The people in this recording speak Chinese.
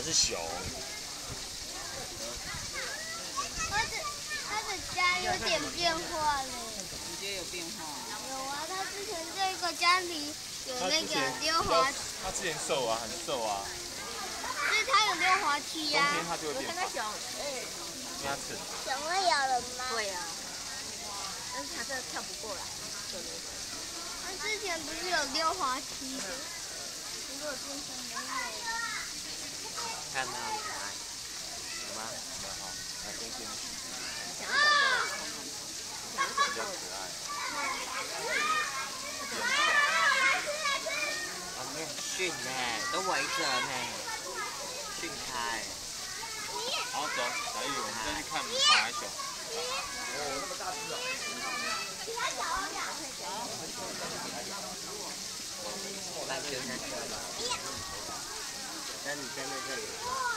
是熊。 它的家有点变化了。 你觉得有变化？ 有啊，它之前这个家里有那个溜滑梯。 它之前瘦啊，很瘦啊。 所以它有溜滑梯呀。 冬天它就会变胖。 熊， 因为它沉。 熊会咬人吗？ 会啊，但是它这跳不过来。对。 它之前不是有溜滑梯的？如果变成没有。 看它很可爱，有吗？ 没有好，来中间。 比较可爱。 哦，你很逊呢，都围着呢，逊开。 好，走，来玉，我们再去看马来熊。哦，那么大只哦。 那就那这里，那你站在这里。